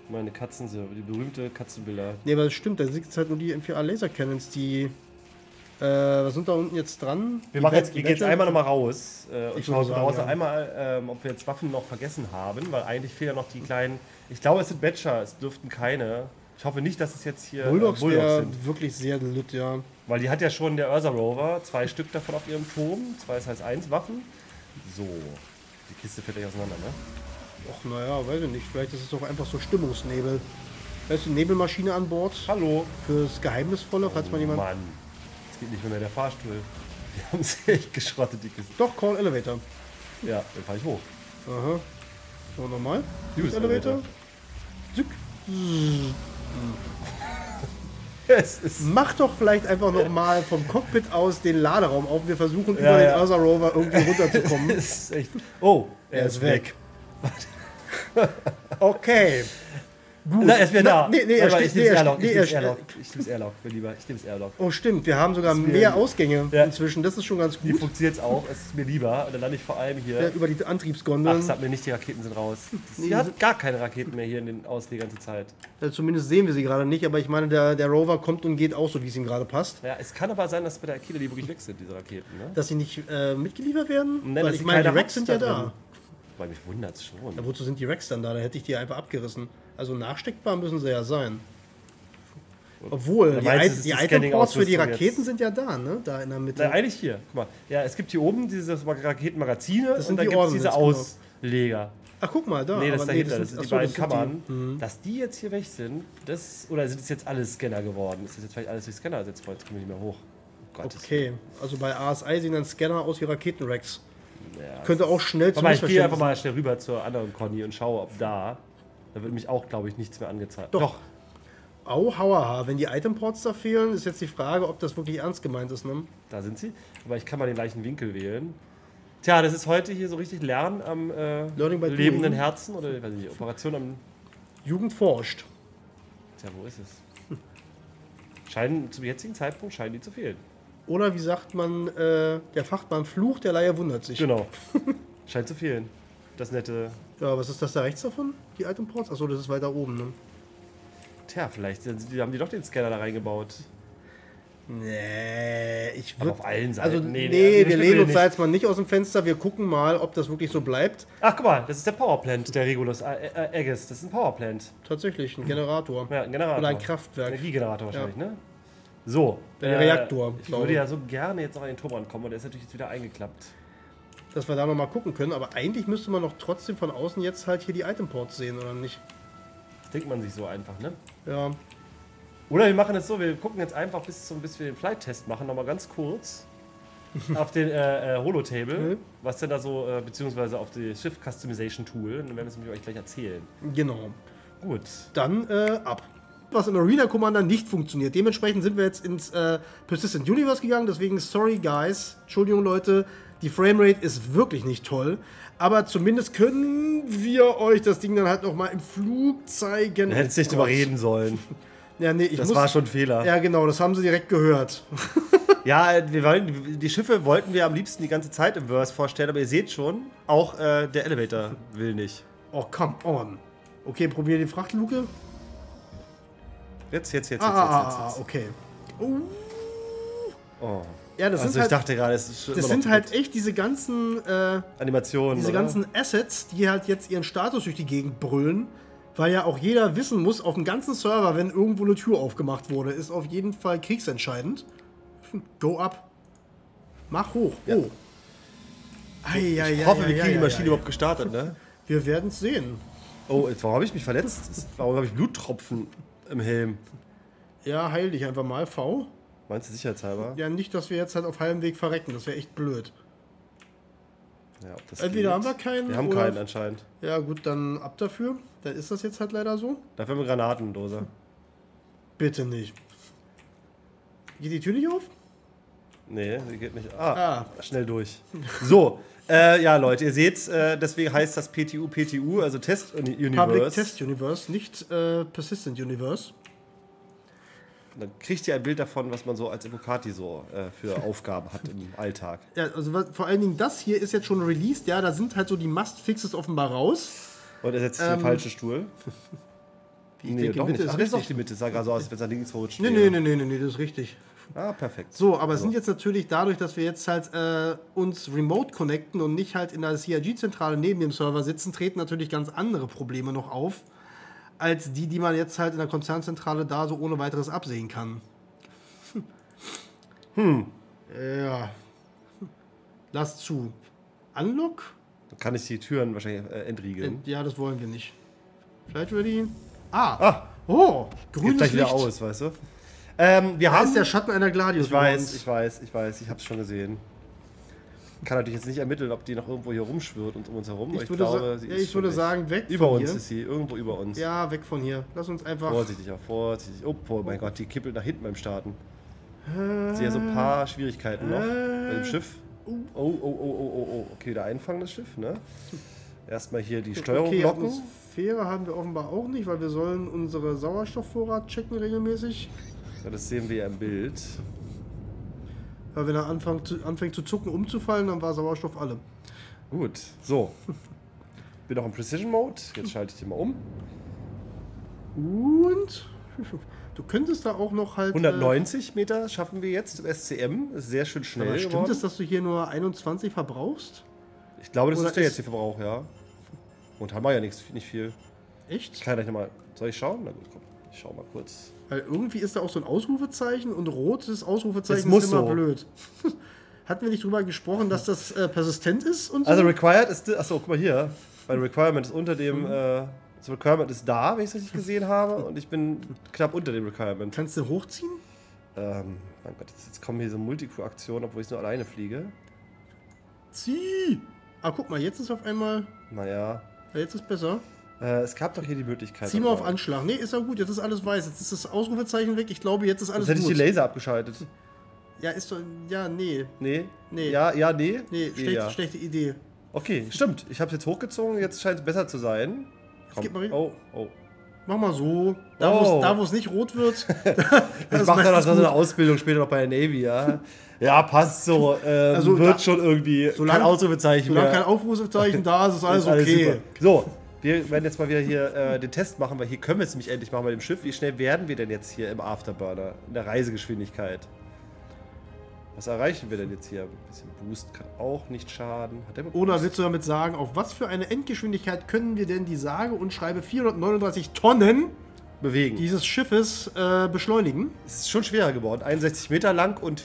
Meine Katzen, die berühmte Katzenbilder. Nee, aber das stimmt, da sind halt nur die M4A Laser Cannons, die. Was sind da unten jetzt dran? Wir gehen jetzt einmal nochmal raus und schauen so raus. ja. Einmal, ob wir jetzt Waffen noch vergessen haben, weil eigentlich fehlen ja noch die kleinen. Ich glaube, es sind Badger, es dürften keine. Ich hoffe nicht, dass es jetzt hier Bulldogs sind. Wirklich sehr lut, ja. Weil die hat ja schon der Ursa Rover, 2 Stück davon auf ihrem Turm, 2 das heißt 1 Waffen. So, die Kiste fällt gleich auseinander, ne? Ach, naja, weiß ich nicht. Vielleicht ist es doch einfach so Stimmungsnebel. Da ist die Nebelmaschine an Bord. Hallo. Fürs Geheimnisvolle, falls man jemand. Mann, es geht nicht mehr der Fahrstuhl. Die haben sie echt geschrottet, die Kiste. Doch, Call Elevator. Ja, dann fahre ich hoch. Aha. So, nochmal. Use Elevator. Zück. Mach doch vielleicht einfach nochmal vom Cockpit aus den Laderaum auf. Wir versuchen über den Ursa Rover irgendwie runterzukommen. Das ist echt. Oh, er ist weg. Okay. Gut. Na, er ist wieder da. Nee, er steht. Ich nehme das Airlock, mein Lieber. Ich nehme das Airlock. Oh, stimmt. Wir haben sogar mehr Ausgänge Ja. inzwischen. Das ist schon ganz Die gut. funktioniert jetzt auch. Es ist mir lieber. Und dann lande ich vor allem hier. Ja, über die Ach, Antriebsgondeln. sag mir nicht, die Raketen sind raus. Sie hat gar keine Raketen mehr hier in den Aus die ganze Zeit. Zumindest sehen wir sie gerade nicht. Aber ich meine, der Rover kommt und geht auch so, wie es ihm gerade passt. Ja, es kann aber sein, dass bei der Akile die wirklich weg sind, diese Raketen. Ne? Dass sie nicht mitgeliefert werden? Nein, Weil dass ich sie meine, die keine Rex sind ja Hubs da da. drin. Weil mich wundert es schon. Ja, wozu sind die Rex dann da? Da hätte ich die einfach abgerissen. Also nachsteckbar müssen sie ja sein. Obwohl, die Item-Ports für die Raketen jetzt sind ja da, ne? Da in der Mitte. Na, eigentlich hier. Guck mal. Ja, es gibt hier oben diese Raketenmagazine Das und sind dann die gibt es diese Ordnance, Ausleger. Ach, guck mal, da. Nee, das Aber ist dahinter, das sind die achso, beiden Kammern. die. Dass die jetzt hier weg sind, oder sind es jetzt alles Scanner geworden? Ist das jetzt vielleicht alles durch Scanner ersetzt worden? Jetzt kommen wir nicht mehr hoch. Oh Gott. Okay, also bei ASI sehen dann Scanner aus wie Raketenrex. Ja, Könnte auch schnell zum aber ich gehe Missverständnis. einfach mal schnell rüber zur anderen Conny und schaue, ob da wird mich auch, glaube ich, nichts mehr angezeigt. Doch. Au, hauaha. Wenn die Item-Ports da fehlen, ist jetzt die Frage, ob das wirklich ernst gemeint ist, ne? Da sind sie. Aber ich kann mal den gleichen Winkel wählen. Tja, das ist heute hier so richtig Lernen am Learning by lebenden doing. Herzen oder weiß nicht, Operation am. Jugend forscht. Tja, wo ist es? Zum jetzigen Zeitpunkt scheinen die zu fehlen. Oder wie sagt man, der Fachmann flucht, der Laie wundert sich. Genau. Scheint zu fehlen. Das nette. Ja, was ist das da rechts davon? Die Item-Ports? Achso, das ist weiter oben, ne? Tja, vielleicht haben die doch den Scanner da reingebaut. Nee, ich Aber würde. auf allen Seiten. Also, Nee, wir lehnen uns nicht. da jetzt mal nicht aus dem Fenster. Wir gucken mal, ob das wirklich so bleibt. Ach, guck mal, das ist der Powerplant, der Regulus Aegis. Das ist ein Powerplant. Tatsächlich, ein Generator. Ja, ein Generator. Oder ein Kraftwerk. Energiegenerator wahrscheinlich, ne? So. Der Reaktor, Ich glaube würde ich. ja so gerne jetzt noch an den Turm rankommen, aber der ist natürlich jetzt wieder eingeklappt. Dass wir da nochmal gucken können. Aber eigentlich müsste man doch trotzdem von außen jetzt halt hier die Item-Ports sehen, oder nicht? Das denkt man sich so einfach, ne? Ja. Oder wir machen es so, wir gucken jetzt einfach bis wir den Flight-Test machen, nochmal ganz kurz auf den Holotable, was denn da so, beziehungsweise auf die Shift-Customization-Tool. Dann werden wir es nämlich euch gleich erzählen. Genau. Gut. Dann ab. Was im Arena Commander nicht funktioniert. Dementsprechend sind wir jetzt ins Persistent Universe gegangen. Deswegen, sorry guys, Entschuldigung Leute, die Framerate ist wirklich nicht toll. Aber zumindest können wir euch das Ding dann halt nochmal im Flug zeigen. Du hättest nicht drüber reden sollen. Ja, nee, Das war schon ein Fehler. Ja, genau, das haben sie direkt gehört. Ja, die Schiffe wollten wir am liebsten die ganze Zeit im Verse vorstellen, aber ihr seht schon, auch der Elevator will nicht. Oh, come on. Okay, probier die Frachtluke. Jetzt. Okay. Oh. Ja, das Also sind ich halt, dachte gerade, es ist das sind halt echt diese ganzen Animationen. diese oder? ganzen Assets, die halt jetzt ihren Status durch die Gegend brüllen, weil ja auch jeder wissen muss, auf dem ganzen Server, wenn irgendwo eine Tür aufgemacht wurde, ist auf jeden Fall kriegsentscheidend. Go up. Mach hoch. Ja. Oh. Ich hoffe, wir kriegen die Maschine überhaupt gestartet, ne? Wir werden es sehen. Oh, jetzt, warum habe ich mich verletzt? Warum habe ich Bluttropfen im Helm? Ja, heil dich einfach mal, V. Meinst du sicherheitshalber? Ja, nicht, dass wir jetzt halt auf halbem Weg verrecken. Das wäre echt blöd. Ja, ob das Entweder geht. haben wir keinen. Wir haben oder keinen anscheinend. Ja, gut, dann ab dafür. Dann ist das jetzt halt leider so. Dafür haben wir Granatendose. Bitte nicht. Geht die Tür nicht auf? Nee, die geht nicht. Schnell durch. So, ja Leute, ihr seht's, deswegen heißt das PTU, also Test Universe. Public Test Universe, nicht Persistent Universe. Dann kriegt ihr ein Bild davon, was man so als Evocati so für Aufgaben hat im Alltag. Ja, also vor allen Dingen das hier ist jetzt schon released, ja, da sind halt so die Must-Fixes offenbar raus. Und er setzt sich den falschen Stuhl. Nee, doch nicht. Ach, das ist doch die Mitte. Sah gerade so aus, als wenn es nach links rutscht. Nee, das ist richtig. Ah, perfekt. So, aber es sind jetzt natürlich dadurch, dass wir jetzt halt uns remote connecten und nicht halt in der CIG-Zentrale neben dem Server sitzen, treten natürlich ganz andere Probleme noch auf, als die man jetzt halt in der Konzernzentrale da so ohne weiteres absehen kann. Ja. Lass zu. Unlock? Dann kann ich die Türen wahrscheinlich entriegeln. Ja, das wollen wir nicht. Flight ready? Oh, grünes gleich wieder Licht. aus, weißt du? Wir haben ist der Schatten einer Gladius. Ich weiß, ich hab's schon gesehen. Kann natürlich jetzt nicht ermitteln, ob die noch irgendwo hier rumschwirrt und um uns herum. Ich würde sagen, weg über von uns hier. Ist sie, irgendwo über uns. Ja, weg von hier. Lass uns einfach... Vorsichtig. Oh mein Gott, die kippelt nach hinten beim Starten. Ich sehe ja so ein paar Schwierigkeiten noch bei dem Schiff. Oh. Okay, wieder einfangen das Schiff, ne? Erstmal hier die Steuerung blocken. Atmosphäre haben wir offenbar auch nicht, weil wir sollen unsere Sauerstoffvorrat checken regelmäßig. Ja, das sehen wir ja im Bild. Weil wenn er anfängt zu zucken, umzufallen, dann war Sauerstoff alle. Gut, so. Bin noch im Precision Mode. Jetzt schalte ich den mal um. Und du könntest da auch noch halt... 190 Meter schaffen wir jetzt im SCM. Ist sehr schön schnell aber stimmt geworden. es, dass du hier nur 21 verbrauchst? Ich glaube, das Oder ist der jetzt, der Verbrauch, ja. Und haben wir ja nicht viel. Echt? Kann ich nochmal... Soll ich schauen? Na gut, komm. Ich schau mal kurz. Weil irgendwie ist da auch so ein Ausrufezeichen und rotes Ausrufezeichen muss ist immer so. blöd. Hatten wir nicht drüber gesprochen, dass das persistent ist und so? Also required ist... Achso, guck mal hier. Mein Requirement ist unter dem... das Requirement ist da, wenn ich es richtig gesehen habe. Und ich bin knapp unter dem Requirement. Kannst du hochziehen? Mein Gott, jetzt kommen hier so Multicrew-Aktionen, obwohl ich nur alleine fliege. Zieh! Ah, guck mal, jetzt ist auf einmal... Naja. Ja, jetzt ist besser. Es gab doch hier die Möglichkeit. Zieh mal auf Anschlag. Nee, ist ja gut, jetzt ist alles weiß. Jetzt ist das Ausrufezeichen weg. Ich glaube, jetzt ist alles Sonst hätte gut. ich die Laser abgeschaltet. Ja, ist doch... Ja, nee. Nee? Nee. Ja, nee? Nee, schlechte Idee. Okay, stimmt. Ich habe es jetzt hochgezogen, jetzt scheint es besser zu sein. Komm. Gib mal Oh. Mach mal so. Da, wo es nicht rot wird. Ich mache dann auch so eine Ausbildung später noch bei der Navy, ja. Ja, passt so. Also wird schon irgendwie kein Ausrufezeichen Solange mehr. kein Aufrufezeichen da ist, ist alles Alles okay. super. So, wir werden jetzt mal wieder hier den Test machen, weil hier können wir es nämlich endlich machen bei dem Schiff. Wie schnell werden wir denn jetzt hier im Afterburner, in der Reisegeschwindigkeit? Was erreichen wir denn jetzt hier? Ein bisschen Boost kann auch nicht schaden. Hat der Oder willst du damit sagen, auf was für eine Endgeschwindigkeit können wir denn die sage und schreibe 439 Tonnen bewegen? dieses Schiffes beschleunigen? Es ist schon schwerer geworden. 61 Meter lang und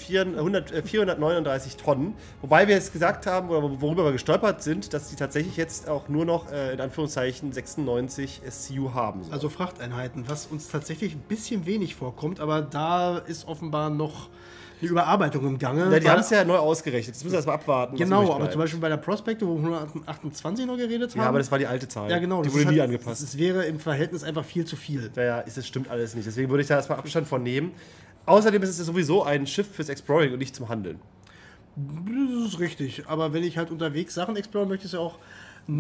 439 Tonnen. Wobei wir jetzt gesagt haben, oder worüber wir gestolpert sind, dass die tatsächlich jetzt auch nur noch, in Anführungszeichen, 96 SCU haben. So. Also Frachteinheiten, was uns tatsächlich ein bisschen wenig vorkommt, aber da ist offenbar noch eine Überarbeitung im Gange. Ja, die haben es ja neu ausgerechnet. Jetzt müssen wir erstmal abwarten. Genau, aber zum Beispiel bei der Prospector, wo wir 128 noch geredet haben. Ja, aber das war die alte Zahl. Ja, genau. Die wurde nie angepasst. Es wäre im Verhältnis einfach viel zu viel. Ja, das stimmt alles nicht. Deswegen würde ich da erstmal Abstand von nehmen. Außerdem ist es sowieso ein Schiff fürs Exploring und nicht zum Handeln. Das ist richtig. Aber wenn ich halt unterwegs Sachen exploren möchte, ist ja auch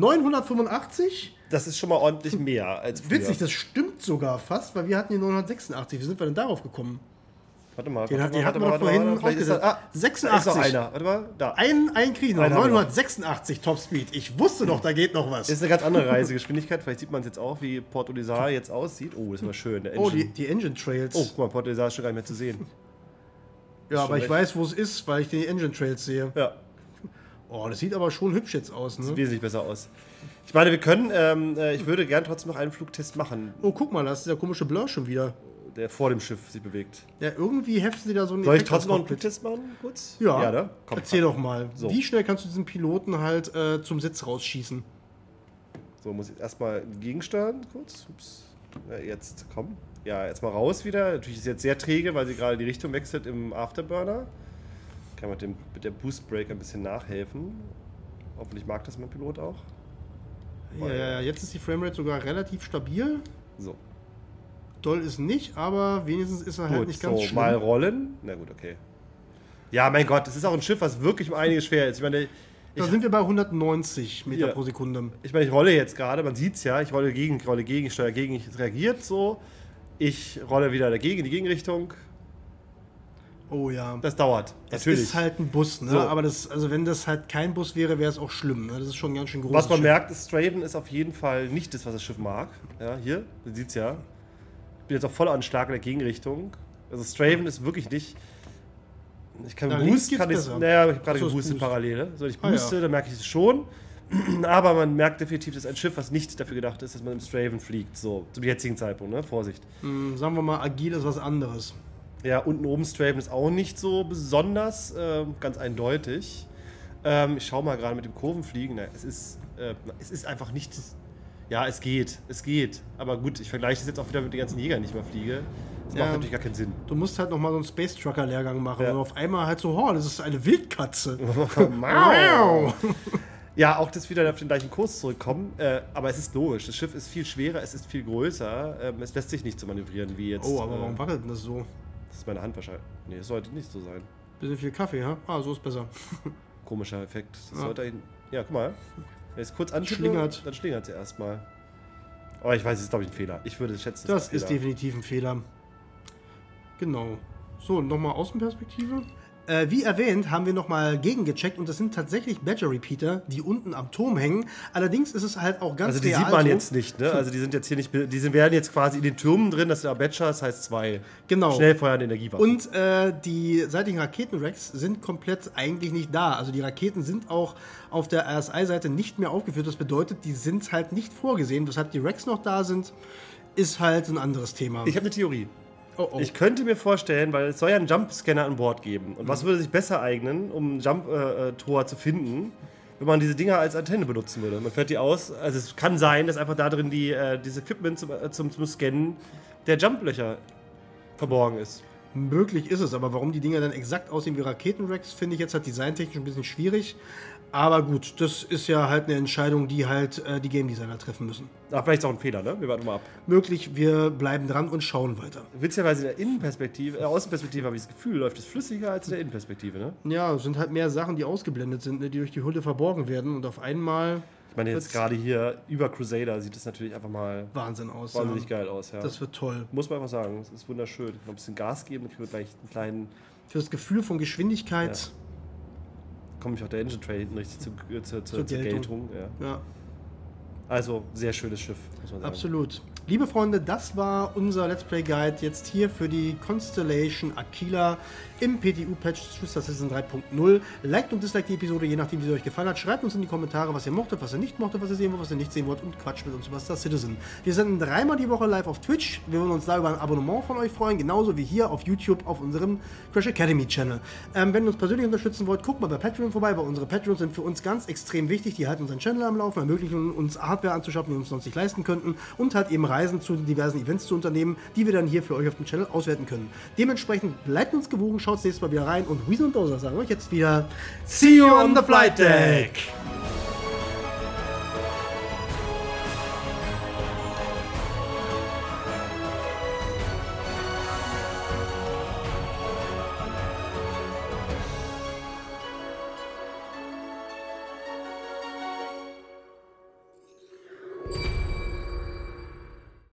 985. Das ist schon mal ordentlich mehr als früher. Witzig, das stimmt sogar fast, weil wir hatten hier 986. Wie sind wir denn darauf gekommen? Warte mal. Den hatten wir doch vorhin ausgesetzt. 86. Da ist noch einer. Warte mal, da. Ein kriegen noch. 986 Topspeed. Ich wusste doch, da geht noch was. Ist eine ganz andere Reisegeschwindigkeit. Vielleicht sieht man es jetzt auch, wie Port Olisar jetzt aussieht. Oh, das ist mal schön. Der Oh, die Engine Trails. Oh, guck mal, Port Olisar ist schon gar nicht mehr zu sehen. Ja, aber ich weiß, wo es ist, weil ich die Engine Trails sehe. Ja. Oh, das sieht aber schon hübsch jetzt aus, ne? Sieht wesentlich besser aus. Ich meine, wir können, ich würde gern trotzdem noch einen Flugtest machen, Oh, guck mal, das ist der komische Blur schon wieder. der vor dem Schiff sich bewegt. Ja, irgendwie heften sie da so einen Soll ich Effekt trotzdem noch einen aufs Cockpit. Flugtest machen, kurz? Ja, ne? Komm, erzähl doch mal. So. Wie schnell kannst du diesen Piloten halt zum Sitz rausschießen? So, muss ich erstmal gegensteuern, kurz. Ups. Ja, jetzt, komm. Ja, jetzt mal raus wieder. Natürlich ist jetzt sehr träge, weil sie gerade die Richtung wechselt im Afterburner. Kann man mit der Boost Brake ein bisschen nachhelfen. Hoffentlich mag das mein Pilot auch. Ja, jetzt ist die Framerate sogar relativ stabil. So. Doll ist nicht, aber wenigstens ist er halt Gut, nicht ganz so, schlimm. mal rollen. Na gut, okay. Ja, mein Gott, das ist auch ein Schiff, was wirklich um einiges schwer ist. Ich meine, Da sind wir bei 190 Meter Ja. pro Sekunde. ich rolle jetzt gerade, man sieht es ja, ich rolle gegen, ich steuere gegen, es reagiert so. Ich rolle wieder dagegen in die Gegenrichtung. Oh ja. Das dauert, Es natürlich. ist halt ein Bus, ne? So. Aber also wenn das halt kein Bus wäre, wäre es auch schlimm. Ne? Das ist schon ein ganz schön groß. Was man merkt, ist, Straven ist auf jeden Fall nicht das, was das Schiff mag. Ja, hier, man sieht es ja. bin jetzt auch voll an Schlag in der Gegenrichtung. Also Straven ist wirklich nicht... Ich kann links Boost, geht's besser. naja, ich habe gerade Ach so, geboostet Boost. parallel. Ne? So, ich booste, ja. dann merke ich es schon. Aber man merkt definitiv, dass ein Schiff, was nicht dafür gedacht ist, dass man im Straven fliegt. So, zum jetzigen Zeitpunkt, ne? Vorsicht. Sagen wir mal, agil ist was anderes. Ja, unten oben Straven ist auch nicht so besonders, ganz eindeutig. Ich schaue mal gerade mit dem Kurvenfliegen. Na, es ist einfach nicht... Ja, es geht. Aber gut, ich vergleiche das jetzt auch wieder mit den ganzen Jägern, die ich mal fliege. Das macht natürlich gar keinen Sinn. Du musst halt nochmal so einen Space Trucker Lehrgang machen Ja. und auf einmal halt so, das ist eine Wildkatze. Mau. Ja, auch das wieder auf den gleichen Kurs zurückkommen. Aber es ist logisch. Das Schiff ist viel schwerer, es ist viel größer. Es lässt sich nicht so manövrieren wie jetzt. Oh, aber warum wackelt denn das so? Das ist meine Hand wahrscheinlich. Nee, das sollte nicht so sein. Bisschen viel Kaffee, ha? So ist besser. Komischer Effekt. Das Ja. sollte ein... Ja, guck mal. Wenn ich es kurz anschiebe, Schlingert. dann schlingert sie erstmal. Aber ich weiß, es ist, glaube ich, ein Fehler. Ich würde schätzen, Das ein ist Fehler. definitiv ein Fehler. Genau. So, nochmal Außenperspektive. Wie erwähnt, haben wir nochmal gegengecheckt und das sind tatsächlich Badger-Repeater, die unten am Turm hängen. Allerdings ist es halt auch ganz Also die real sieht man so. jetzt nicht, ne? Also die sind jetzt hier nicht, werden jetzt quasi in den Türmen drin, das ist der Badger, das heißt 2. Genau. Schnellfeuernde Energiewaffen. Und die seitigen Raketenracks sind komplett eigentlich nicht da. Also die Raketen sind auch auf der RSI-Seite nicht mehr aufgeführt. Das bedeutet, die sind halt nicht vorgesehen. Weshalb die Racks noch da sind, ist halt ein anderes Thema. Ich habe eine Theorie. Oh. Ich könnte mir vorstellen, weil es soll ja einen Jump-Scanner an Bord geben. Und was würde sich besser eignen, um ein Jump-Tor zu finden, wenn man diese Dinger als Antenne benutzen würde? Man fährt die aus. Also es kann sein, dass einfach da drin dieses Equipment zum Scannen der Jump-Löcher verborgen ist. Möglich ist es, aber warum die Dinger dann exakt aussehen wie Raketenracks, finde ich jetzt halt designtechnisch ein bisschen schwierig. Aber gut, das ist ja halt eine Entscheidung, die halt die Game Designer treffen müssen. Ach, vielleicht ist auch ein Fehler, ne? Wir warten mal ab. Möglich, wir bleiben dran und schauen weiter. Witzigerweise in der Außenperspektive habe ich das Gefühl, läuft es flüssiger als in der Innenperspektive, ne? Ja, es sind halt mehr Sachen, die ausgeblendet sind, ne, die durch die Hülle verborgen werden und auf einmal Ich meine, jetzt gerade hier über Crusader sieht es natürlich einfach mal Wahnsinn aus. wahnsinnig geil aus, ja. Das wird toll. Muss man einfach sagen, es ist wunderschön. Noch ein bisschen Gas geben, dann kriegen wir gleich einen kleinen... Für das Gefühl von Geschwindigkeit. Komme ich auch der Engine Tray hinten richtig zur Geltung. Geltung. Ja. Ja, Also, sehr schönes Schiff, muss man sagen. absolut. Liebe Freunde, das war unser Let's Play Guide jetzt hier für die Constellation Aquila im PTU-Patch Twister Season 3.0. Liked und disliked die Episode, je nachdem, wie sie euch gefallen hat. Schreibt uns in die Kommentare, was ihr mochtet, was ihr nicht mochtet, was ihr sehen wollt, was ihr nicht sehen wollt und quatscht mit uns über Star Citizen. Wir senden 3-mal die Woche live auf Twitch. Wir würden uns da über ein Abonnement von euch freuen, genauso wie hier auf YouTube auf unserem Crash Academy Channel. Wenn ihr uns persönlich unterstützen wollt, guckt mal bei Patreon vorbei, weil unsere Patreons sind für uns ganz extrem wichtig. Die halten unseren Channel am Laufen, ermöglichen uns Hardware anzuschaffen, die wir uns sonst nicht leisten könnten und halt eben Reisen zu diversen Events zu unternehmen, die wir dann hier für euch auf dem Channel auswerten können. Dementsprechend bleibt uns gewogen, schaut das nächste Mal wieder rein und Weasel und Dozer sagen euch jetzt wieder See you on the flight deck!